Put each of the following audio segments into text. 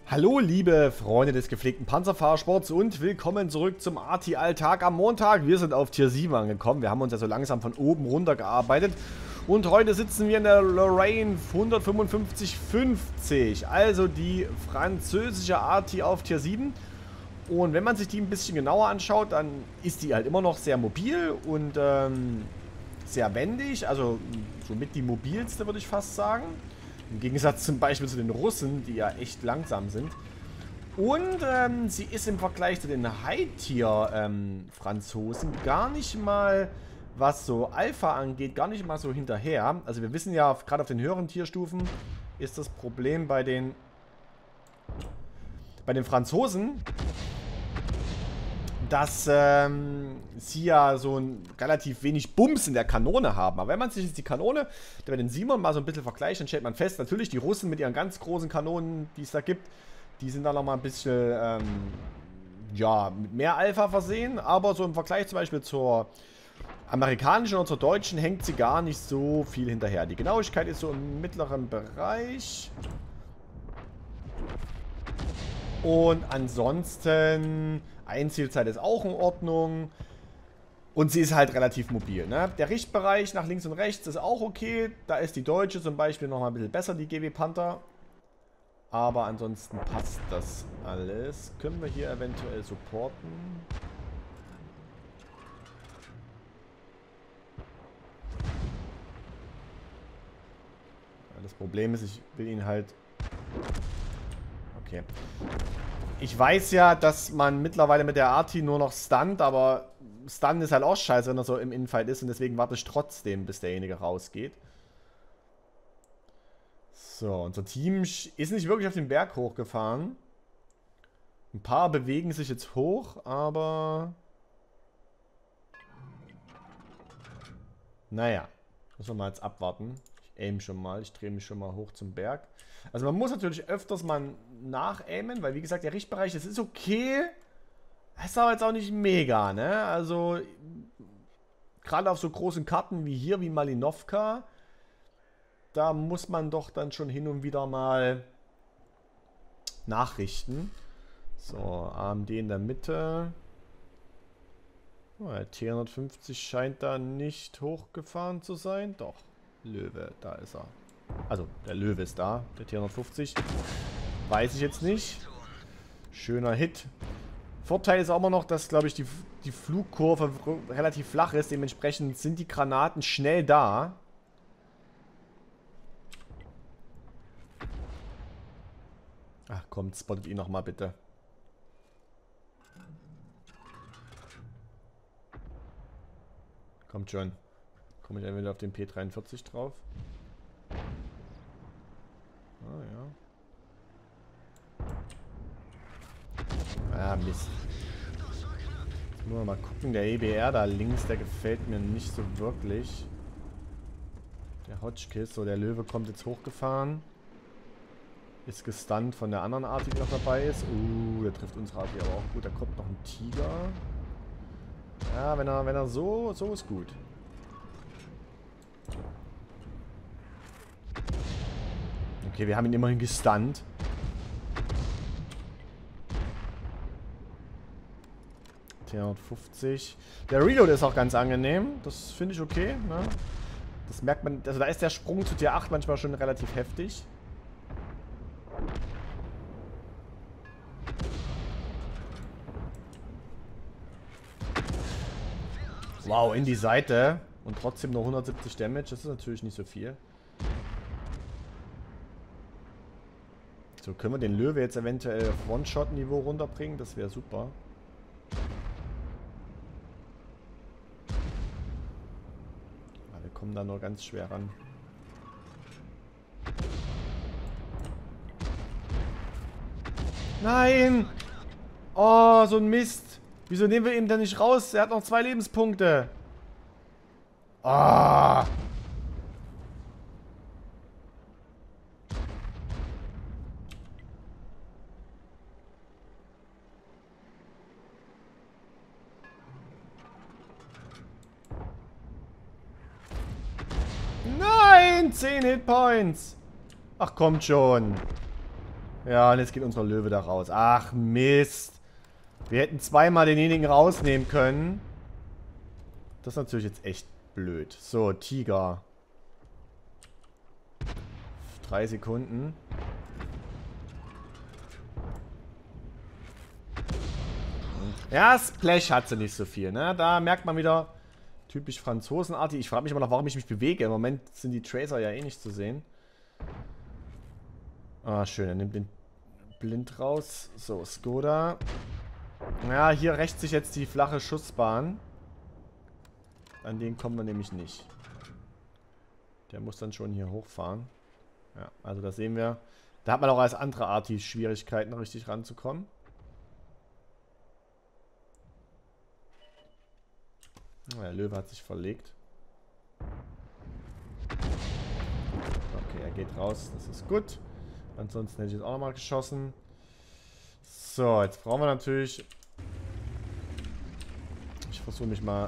Hallo liebe Freunde des gepflegten Panzerfahrsports und willkommen zurück zum ARTI-Alltag am Montag. Wir sind auf Tier 7 angekommen. Wir haben uns ja so langsam von oben runter gearbeitet. Und heute sitzen wir in der Lorraine 15550, also die französische ARTI auf Tier 7. Und wenn man sich die ein bisschen genauer anschaut, dann ist die halt immer noch sehr mobil und sehr wendig. Also somit die mobilste, würde ich fast sagen. Im Gegensatz zum Beispiel zu den Russen, die ja echt langsam sind. Und sie ist im Vergleich zu den High-Tier-Franzosen gar nicht mal, was so Alpha angeht, gar nicht mal so hinterher. Also wir wissen ja, gerade auf den höheren Tierstufen ist das Problem bei den Franzosen, dass sie ja so ein relativ wenig Bums in der Kanone haben. Aber wenn man sich jetzt die Kanone bei den Simon mal so ein bisschen vergleicht, dann stellt man fest, natürlich die Russen mit ihren ganz großen Kanonen, die es da gibt, die sind da nochmal ein bisschen, ja, mit mehr Alpha versehen. Aber so im Vergleich zum Beispiel zur amerikanischen oder zur deutschen hängt sie gar nicht so viel hinterher. Die Genauigkeit ist so im mittleren Bereich. Und ansonsten, Einzielzeit ist auch in Ordnung. Und sie ist halt relativ mobil, ne? Der Richtbereich nach links und rechts ist auch okay. Da ist die deutsche zum Beispiel nochmal ein bisschen besser, die GW Panther. Aber ansonsten passt das alles. Können wir hier eventuell supporten? Das Problem ist, ich will ihn halt... Okay. Ich weiß ja, dass man mittlerweile mit der Arti nur noch stunt, aber Stun ist halt auch scheiße, wenn er so im Infight ist und deswegen warte ich trotzdem, bis derjenige rausgeht. So, unser Team ist nicht wirklich auf den Berg hochgefahren. Ein paar bewegen sich jetzt hoch, aber... Naja, müssen wir mal jetzt abwarten. Ich aim schon mal, ich drehe mich schon mal hoch zum Berg. Also man muss natürlich öfters mal nachaimen, weil wie gesagt, der Richtbereich, das ist okay. Das ist aber jetzt auch nicht mega, ne? Also, gerade auf so großen Karten wie hier, wie Malinovka, da muss man doch dann schon hin und wieder mal nachrichten. So, AMD in der Mitte. Oh, der T150 scheint da nicht hochgefahren zu sein. Doch, Löwe, da ist er. Also, der Löwe ist da, der T150. Weiß ich jetzt nicht. Schöner Hit. Vorteil ist auch immer noch, dass, glaube ich, die Flugkurve relativ flach ist. Dementsprechend sind die Granaten schnell da. Ach, kommt, spottet ihn nochmal bitte. Kommt schon. Komme ich entweder auf den P43 drauf? Ah, ja. Ah, Mist. Jetzt müssen wir mal gucken. Der EBR da links, der gefällt mir nicht so wirklich. Der Hotchkiss, so der Löwe kommt jetzt hochgefahren. Ist gestunt von der anderen Art, die noch dabei ist. Der trifft unsere Art aber auch gut. Da kommt noch ein Tiger. Ja, wenn er so ist gut. Okay, wir haben ihn immerhin gestunt. T150. Der Reload ist auch ganz angenehm. Das finde ich okay. Ne? Das merkt man. Also da ist der Sprung zu Tier 8 manchmal schon relativ heftig. Wow, in die Seite. Und trotzdem nur 170 Damage. Das ist natürlich nicht so viel. So, können wir den Löwe jetzt eventuell auf One-Shot-Niveau runterbringen? Das wäre super. Aber wir kommen da nur ganz schwer ran. Nein! Oh, so ein Mist. Wieso nehmen wir ihn denn nicht raus? Er hat noch 2 Lebenspunkte. Ah! Nein! 10 Hitpoints! Ach, kommt schon. Ja, und jetzt geht unser Löwe da raus. Ach, Mist. Wir hätten zweimal denjenigen rausnehmen können. Das ist natürlich jetzt echt blöd. So, Tiger. 3 Sekunden. Ja, Splash hat sie nicht so viel, ne? Da merkt man wieder, typisch franzosenartig. Ich frage mich immer noch, warum ich mich bewege. Im Moment sind die Tracer ja eh nicht zu sehen. Ah, schön. Er nimmt den Blind raus. So, Skoda. Ja, hier rächt sich jetzt die flache Schussbahn. An den kommen wir nämlich nicht. Der muss dann schon hier hochfahren. Ja, also da sehen wir. Da hat man auch als andere Arti Schwierigkeiten, richtig ranzukommen. Der Löwe hat sich verlegt. Okay, er geht raus. Das ist gut. Ansonsten hätte ich jetzt auch nochmal geschossen. So, jetzt brauchen wir natürlich... Ich versuche mich mal...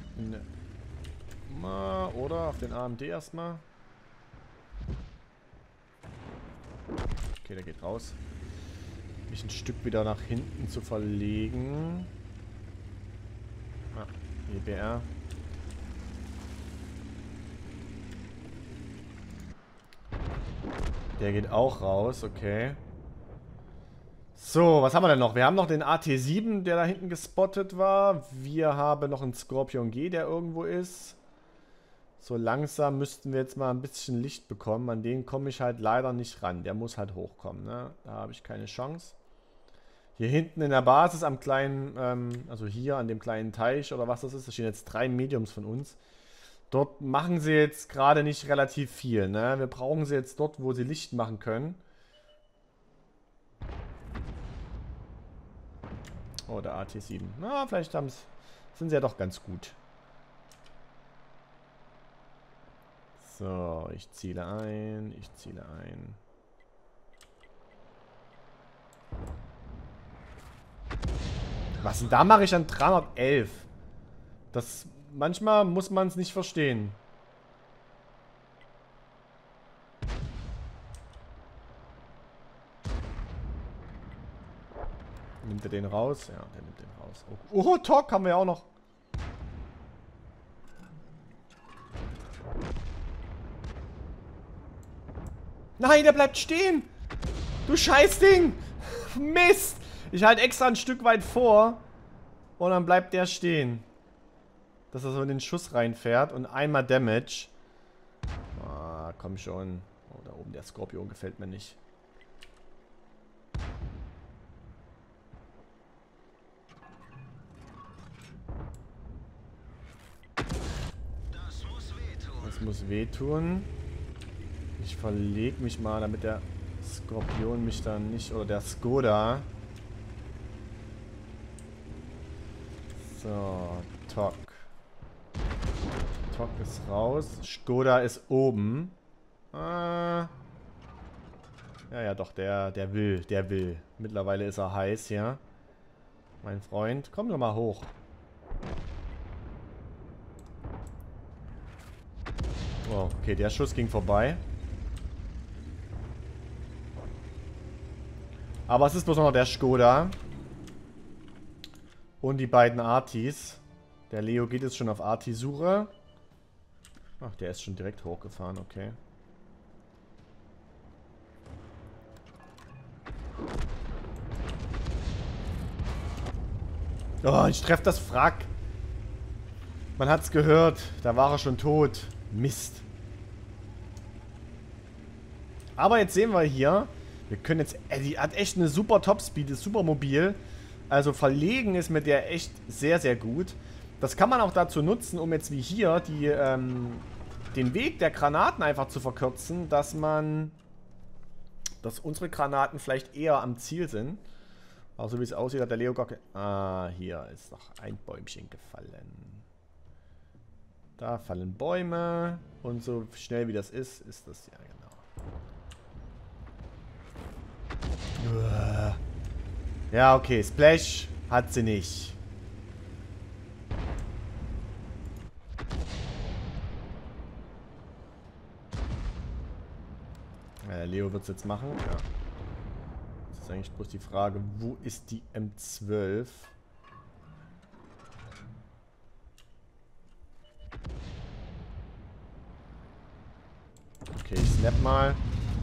Oder auf den AMD erstmal. Okay, der geht raus. Mich ein Stück wieder nach hinten zu verlegen. Ah, EBR. Der geht auch raus, okay. So, was haben wir denn noch? Wir haben noch den AT7, der da hinten gespottet war. Wir haben noch einen Scorpion G, der irgendwo ist. So langsam müssten wir jetzt mal ein bisschen Licht bekommen. An den komme ich halt leider nicht ran. Der muss halt hochkommen, ne? Da habe ich keine Chance. Hier hinten in der Basis am kleinen, also hier an dem kleinen Teich oder was das ist, da stehen jetzt 3 Mediums von uns. Dort machen sie jetzt gerade nicht relativ viel, ne? Wir brauchen sie jetzt dort, wo sie Licht machen können. Oh, der AT7. Na, vielleicht sind sie ja doch ganz gut. So, ich ziele ein. Ich ziele ein. Was denn da mache ich an 311? Das... Manchmal muss man es nicht verstehen. Nimmt er den raus? Ja, der nimmt den raus. Oh, Tok haben wir auch noch. Nein, der bleibt stehen. Du Scheißding. Mist. Ich halte extra ein Stück weit vor. Und dann bleibt der stehen. Dass er so in den Schuss reinfährt und einmal Damage. Ah, komm schon. Oh, da oben der Skorpion gefällt mir nicht. Das muss wehtun. Ich verlege mich mal, damit der Skorpion mich dann nicht... Oder der Skoda. So, Tok. Tok ist raus. Skoda ist oben. Ja, ja, doch, der will. Mittlerweile ist er heiß hier. Mein Freund, komm doch mal hoch. Oh, okay, der Schuss ging vorbei. Aber es ist bloß noch der Skoda. Und die beiden Artis. Der Leo geht jetzt schon auf Arti-Suche. Ach, der ist schon direkt hochgefahren, okay. Oh, ich treffe das Wrack. Man hat's gehört. Da war er schon tot. Mist. Aber jetzt sehen wir hier, wir können jetzt... die hat echt eine super Topspeed, ist super mobil. Also verlegen ist mit der echt sehr, sehr gut. Das kann man auch dazu nutzen, um jetzt wie hier den Weg der Granaten einfach zu verkürzen, dass unsere Granaten vielleicht eher am Ziel sind. Also wie es aussieht, hat der Leo gar... Ah, hier ist noch ein Bäumchen gefallen. Da fallen Bäume. Und so schnell wie das ist das ja genau. Ja, okay. Splash hat sie nicht. Leo wird es jetzt machen. Ja. ist eigentlich bloß die Frage, wo ist die M12? Okay, ich snap mal.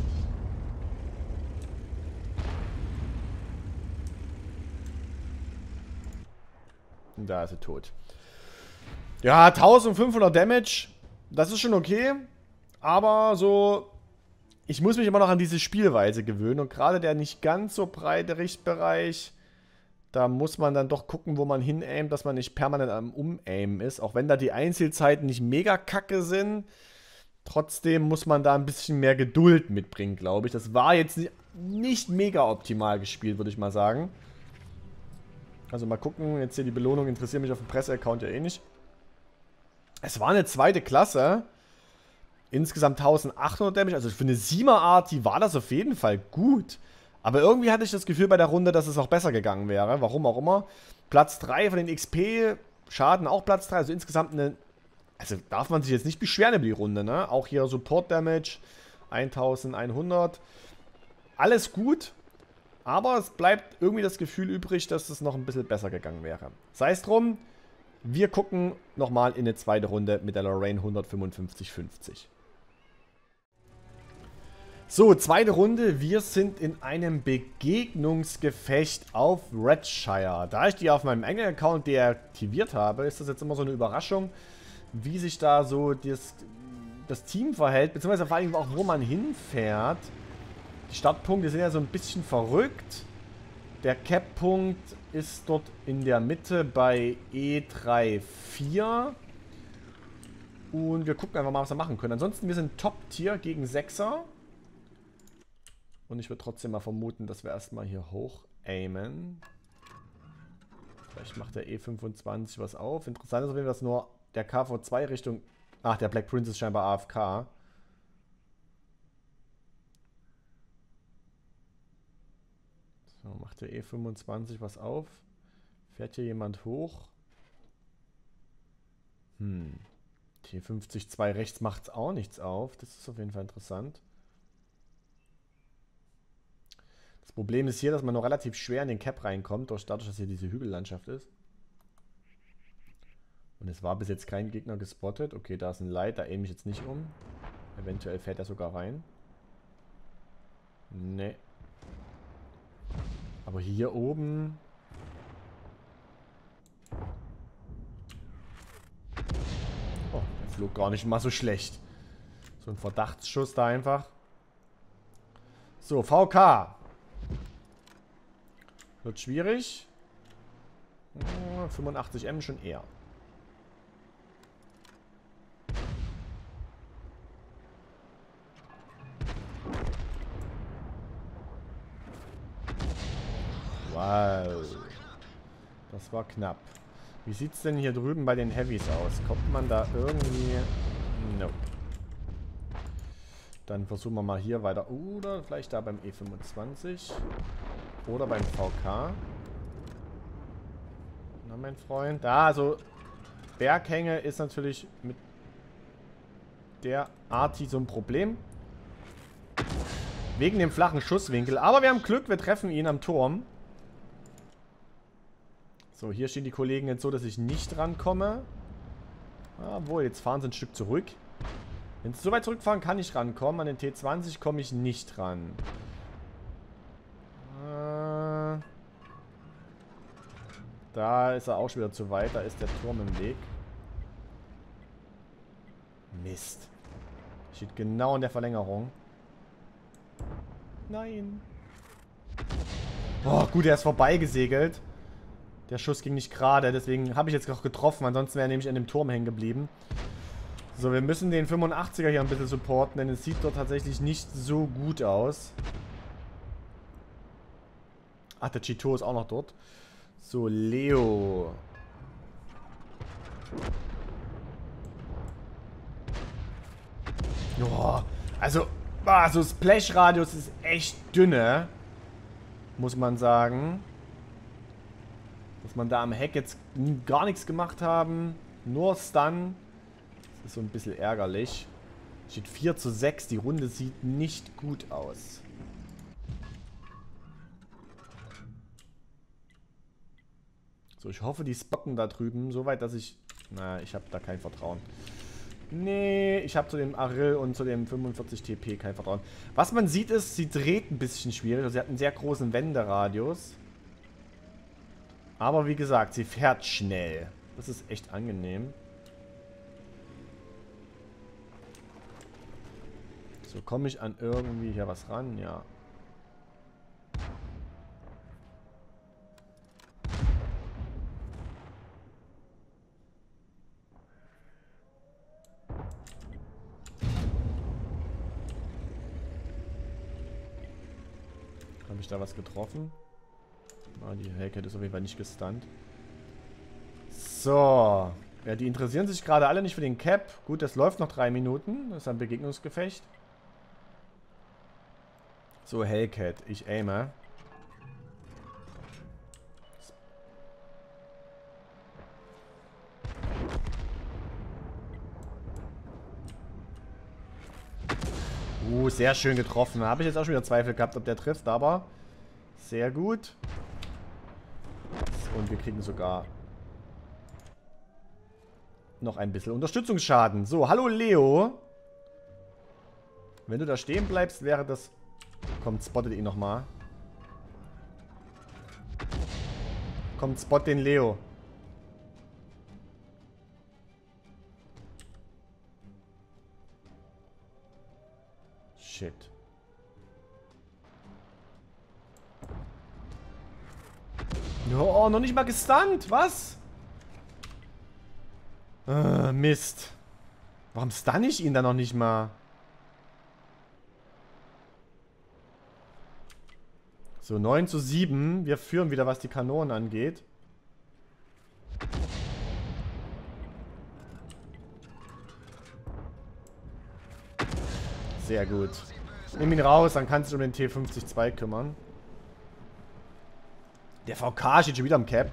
Und da ist sie tot. Ja, 1500 Damage. Das ist schon okay. Aber so... Ich muss mich immer noch an diese Spielweise gewöhnen. Und gerade der nicht ganz so breite Richtbereich, da muss man dann doch gucken, wo man hinaimt, dass man nicht permanent am Umaimen ist. Auch wenn da die Einzelzeiten nicht mega kacke sind. Trotzdem muss man da ein bisschen mehr Geduld mitbringen, glaube ich. Das war jetzt nicht mega optimal gespielt, würde ich mal sagen. Also mal gucken. Jetzt hier die Belohnung interessiert mich auf dem Presse-Account ja eh nicht. Es war eine zweite Klasse. Insgesamt 1800 Damage. Also für eine 7er-Arti war das auf jeden Fall gut. Aber irgendwie hatte ich das Gefühl bei der Runde, dass es auch besser gegangen wäre. Warum auch immer. Platz 3 von den XP. Schaden auch Platz 3. Also insgesamt eine... Also darf man sich jetzt nicht beschweren über die Runde, ne? Auch hier Support Damage. 1100. Alles gut. Aber es bleibt irgendwie das Gefühl übrig, dass es noch ein bisschen besser gegangen wäre. Sei es drum. Wir gucken nochmal in eine zweite Runde mit der Lorraine 155,50. So, zweite Runde. Wir sind in einem Begegnungsgefecht auf Redshire. Da ich die auf meinem eigenen Account deaktiviert habe, ist das jetzt immer so eine Überraschung, wie sich da so das Team verhält, beziehungsweise vor allem auch, wo man hinfährt. Die Startpunkte sind ja so ein bisschen verrückt. Der Cap-Punkt ist dort in der Mitte bei E34. Und wir gucken einfach mal, was wir machen können. Ansonsten, wir sind Top-Tier gegen 6er. Und ich würde trotzdem mal vermuten, dass wir erstmal hier hoch aimen. Vielleicht macht der E25 was auf. Interessant ist auf jeden Fall, dass nur der KV2 Richtung... Ach, der Black Prince ist scheinbar AFK. So, macht der E25 was auf? Fährt hier jemand hoch? T50-2 rechts macht es auch nichts auf. Das ist auf jeden Fall interessant. Das Problem ist hier, dass man noch relativ schwer in den Cap reinkommt, dadurch, dass hier diese Hügellandschaft ist. Und es war bis jetzt kein Gegner gespottet. Okay, da ist ein Light, da aim ich jetzt nicht um. Eventuell fährt er sogar rein. Nee. Aber hier oben... Oh, der flog gar nicht mal so schlecht. So ein Verdachtsschuss da einfach. So, VK. Wird schwierig. 85M schon eher. Wow. Das war knapp. Wie sieht es denn hier drüben bei den Heavys aus? Kommt man da irgendwie... Nope. Dann versuchen wir mal hier weiter. Oder vielleicht da beim E25. Oder beim VK. Na, mein Freund. Da, also Berghänge ist natürlich mit der Arti so ein Problem. Wegen dem flachen Schusswinkel. Aber wir haben Glück, wir treffen ihn am Turm. So, hier stehen die Kollegen jetzt so, dass ich nicht rankomme. Obwohl, jetzt fahren sie ein Stück zurück. Wenn sie so weit zurückfahren, kann ich rankommen. An den T20 komme ich nicht ran. Da ist er auch schon wieder zu weit. Da ist der Turm im Weg. Mist. Steht genau in der Verlängerung. Nein. Oh, gut, er ist vorbeigesegelt. Der Schuss ging nicht gerade, deswegen habe ich jetzt noch getroffen. Ansonsten wäre er nämlich an dem Turm hängen geblieben. So, wir müssen den 85er hier ein bisschen supporten, denn es sieht dort tatsächlich nicht so gut aus. Ach, der Chito ist auch noch dort. So, Leo. Oh, also, so Splash-Radius ist echt dünne. Muss man sagen. Dass man da am Heck jetzt gar nichts gemacht haben. Nur Stun. Das ist so ein bisschen ärgerlich. Steht 4:6. Die Runde sieht nicht gut aus. So, ich hoffe, die spotten da drüben. Soweit, dass ich... Na, ich habe da kein Vertrauen. Nee, ich habe zu dem Arill und zu dem 45 TP kein Vertrauen. Was man sieht ist, sie dreht ein bisschen schwierig. Also sie hat einen sehr großen Wenderadius. Aber wie gesagt, sie fährt schnell. Das ist echt angenehm. So, komme ich an irgendwie hier was ran? Ja. Habe ich da was getroffen? Ah, die Hellcat ist auf jeden Fall nicht gestunt. So. Ja, die interessieren sich gerade alle nicht für den Cap. Gut, das läuft noch 3 Minuten. Das ist ein Begegnungsgefecht. So, Hellcat. Ich aime. Sehr schön getroffen. Da habe ich jetzt auch schon wieder Zweifel gehabt, ob der trifft, aber sehr gut. Und wir kriegen sogar noch ein bisschen Unterstützungsschaden. So, hallo Leo. Wenn du da stehen bleibst, wäre das... Kommt, spottet ihn nochmal. Kommt, spot den Leo. Shit. Oh, noch nicht mal gestunt. Was? Mist. Warum stun ich ihn dann noch nicht mal? So, 9:7. Wir führen wieder, was die Kanonen angeht. Sehr gut. Nimm ihn raus, dann kannst du um den T-50-2 kümmern. Der VK steht schon wieder am Cap.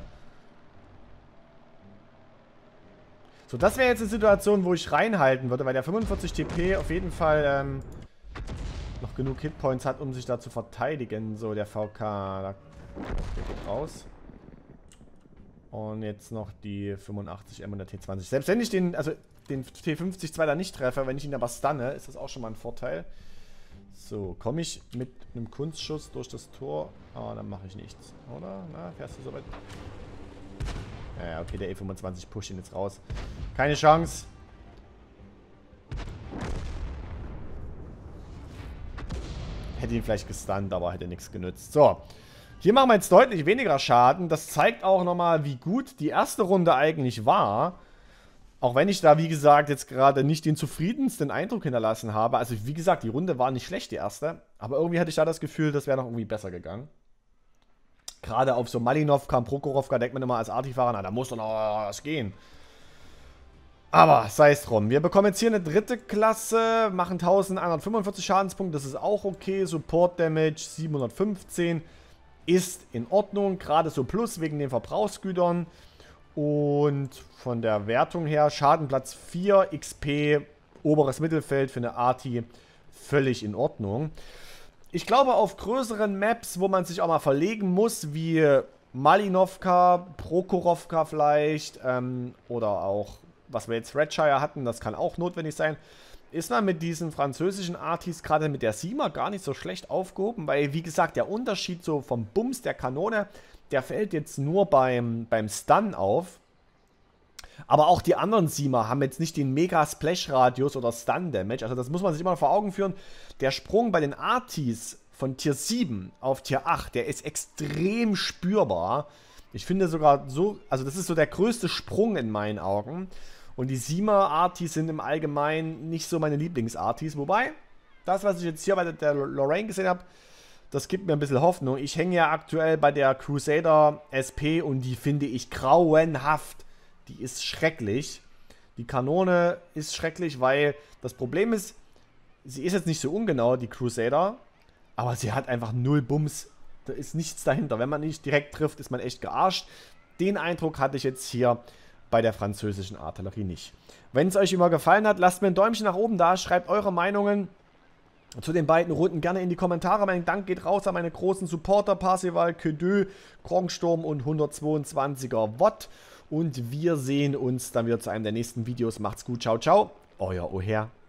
So, das wäre jetzt eine Situation, wo ich reinhalten würde, weil der 45 TP auf jeden Fall noch genug Hitpoints hat, um sich da zu verteidigen. So, der VK, da geht raus. Und jetzt noch die 85M und der T20. Selbst wenn ich den T50-2 da nicht treffe, wenn ich ihn aber stunne, ist das auch schon mal ein Vorteil. So, komme ich mit einem Kunstschuss durch das Tor? Ah, dann mache ich nichts, oder? Na, fährst du so weit? Ja, okay, der E25 pusht ihn jetzt raus. Keine Chance. Hätte ihn vielleicht gestunt, aber hätte nichts genützt. So, hier machen wir jetzt deutlich weniger Schaden. Das zeigt auch nochmal, wie gut die erste Runde eigentlich war. Auch wenn ich da, wie gesagt, jetzt gerade nicht den zufriedensten Eindruck hinterlassen habe. Also, wie gesagt, die Runde war nicht schlecht, die erste. Aber irgendwie hatte ich da das Gefühl, das wäre noch irgendwie besser gegangen. Gerade auf so Malinovka und Prokorovka denkt man immer als Artifahrer, na, da muss doch noch was gehen. Aber sei es drum. Wir bekommen jetzt hier eine dritte Klasse, machen 1145 Schadenspunkte, das ist auch okay. Support Damage 715 ist in Ordnung, gerade so plus wegen den Verbrauchsgütern. Und von der Wertung her, Schadenplatz 4, XP, oberes Mittelfeld für eine Arti, völlig in Ordnung. Ich glaube, auf größeren Maps, wo man sich auch mal verlegen muss, wie Malinovka, Prokorovka vielleicht, oder auch, was wir jetzt Redshire hatten, das kann auch notwendig sein, ist man mit diesen französischen Artis, gerade mit der Sima, gar nicht so schlecht aufgehoben, weil, wie gesagt, der Unterschied so vom Bums der Kanone, der fällt jetzt nur beim Stun auf. Aber auch die anderen Sima haben jetzt nicht den Mega-Splash-Radius oder Stun-Damage. Also das muss man sich immer vor Augen führen. Der Sprung bei den Artis von Tier 7 auf Tier 8, der ist extrem spürbar. Ich finde sogar so, also das ist so der größte Sprung in meinen Augen. Und die Sima-Artis sind im Allgemeinen nicht so meine Lieblings-Artis. Wobei, das, was ich jetzt hier bei der Lorraine gesehen habe, das gibt mir ein bisschen Hoffnung. Ich hänge ja aktuell bei der Crusader SP und die finde ich grauenhaft. Die ist schrecklich. Die Kanone ist schrecklich, weil das Problem ist, sie ist jetzt nicht so ungenau, die Crusader, aber sie hat einfach null Bums. Da ist nichts dahinter. Wenn man nicht direkt trifft, ist man echt gearscht. Den Eindruck hatte ich jetzt hier bei der französischen Artillerie nicht. Wenn es euch immer gefallen hat, lasst mir ein Däumchen nach oben da, schreibt eure Meinungen. zu den beiden Runden gerne in die Kommentare. Mein Dank geht raus an meine großen Supporter, Parsival, Kedö, Krongsturm und 122er Watt. Und wir sehen uns dann wieder zu einem der nächsten Videos. Macht's gut, ciao, ciao. Euer Oher.